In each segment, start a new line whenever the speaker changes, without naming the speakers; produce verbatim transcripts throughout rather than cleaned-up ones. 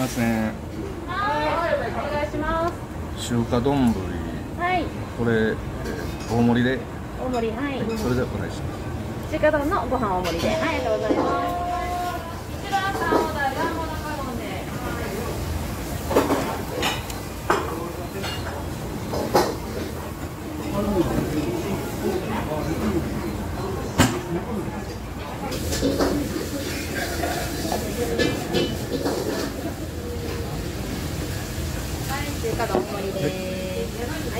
ません。
はい、お願いします。
中華丼。
はい。
これ、えー、大盛りで。
大盛り、はい。
はい、それでお願いします。
中華丼のご飯大盛りで、はい、ありがとうございます。一番さんオーダーがモナカ丼で。中華丼大盛りです。はい。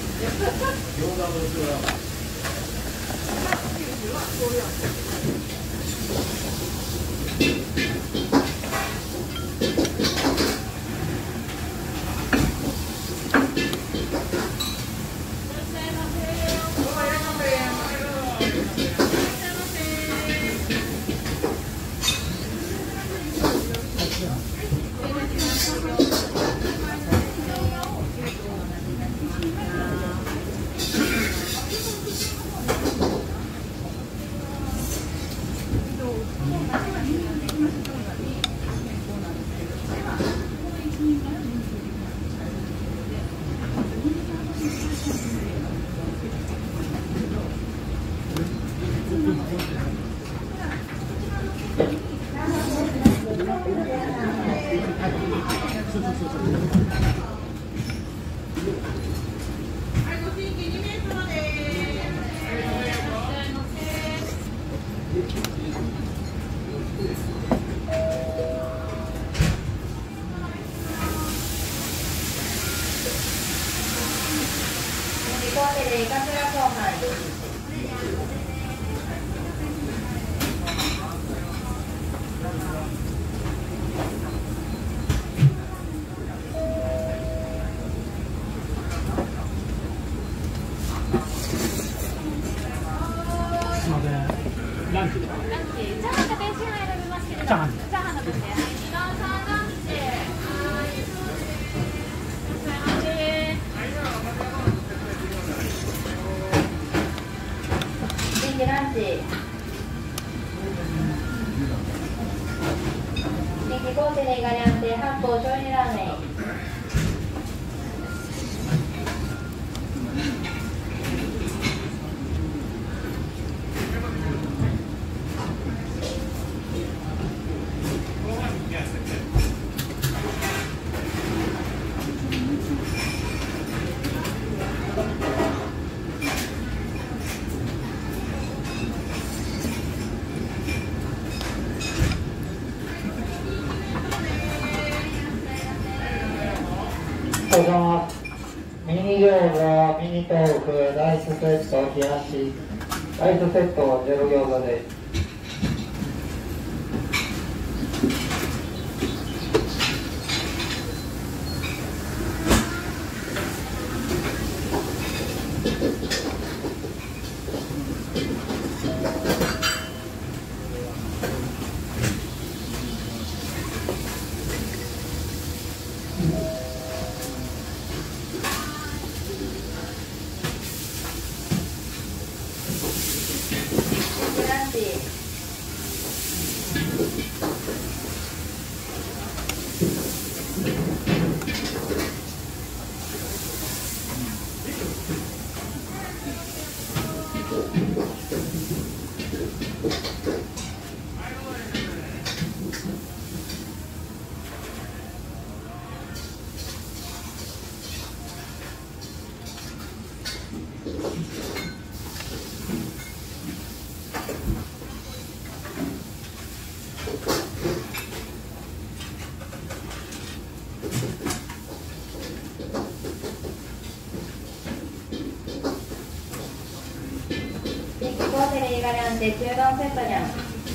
ランチで。ランチ。チャーハンと天津飯選びますけれど。チャーハン。チャーハンの分で。はい。二番三ランチで。はい。いらっしゃいませ。元気ランチ。元気コーテレガリャンテ八方醤油ラーメン。
おざます。ミニ餃子、ミニ豆腐、ライスセット、冷やし、ライスセット、ゼロ餃子です。
ガリャンテ中丼セットじゃん。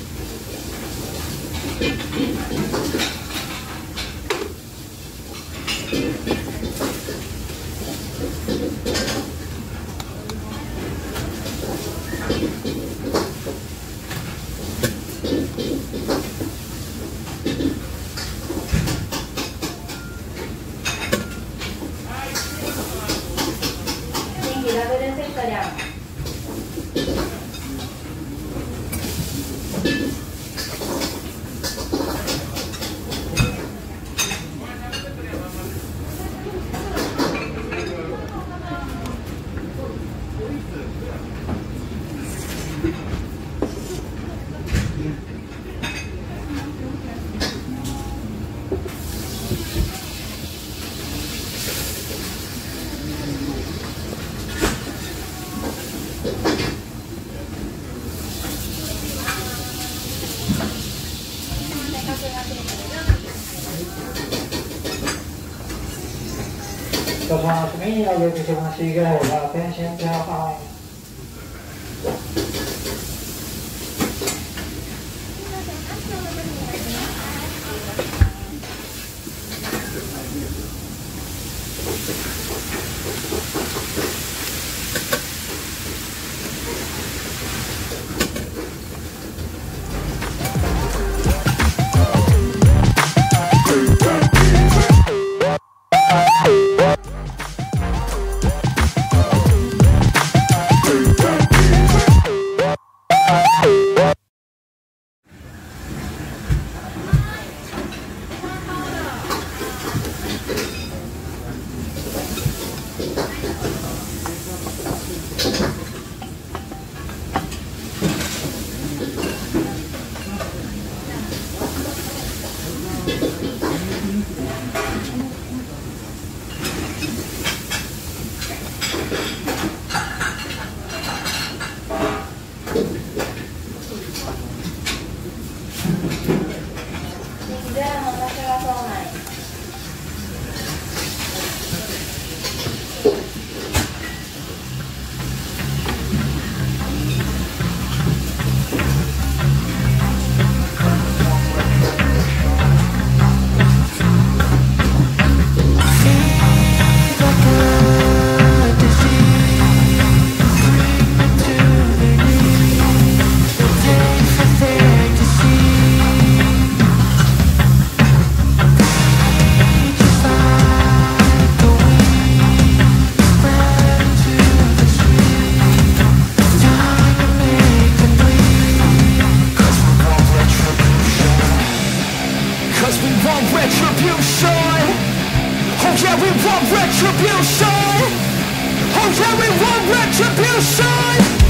元気ダブルセットじゃん。
します。右の劇場の修行が天津チャーハン。
Retribution. Oh yeah, we want retribution. Oh yeah, we want retribution.